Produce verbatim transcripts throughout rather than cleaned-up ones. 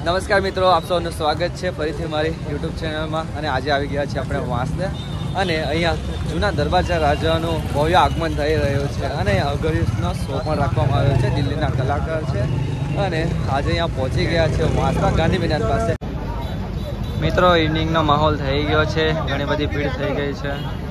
नमस्कार मित्रों, आप सबનું સ્વાગત છે ફરીથી મારી યુટ્યુબ ચેનલમાં। અને આજે આવી ગયા છે આપણે વાંસદા અને અહીંયા જૂના દરવાજા રાજાનું ભવ્ય આગમન થઈ રહ્યું છે અને અગરિયસનો શો પણ રાખવામાં આવ્યો છે। દિલ્હીના કલાકાર છે અને આજે અહીંયા પહોંચી ગયા છે વાંસદા ગાંધી મેદાન પાસે। મિત્રો, ઇવનિંગનો માહોલ થઈ ગયો છે, ઘણી બધી ભીડ થઈ ગઈ છે।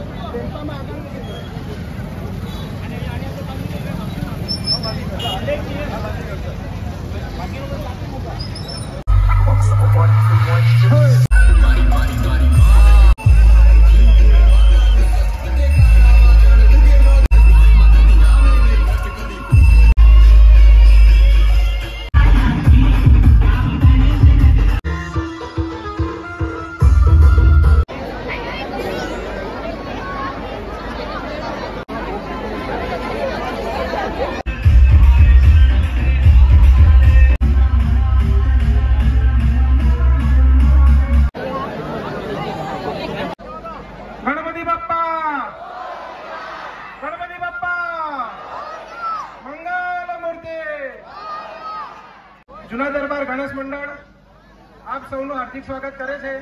जूना दरबार गणेश मंडल आप सबनु हार्दिक स्वागत करे छे।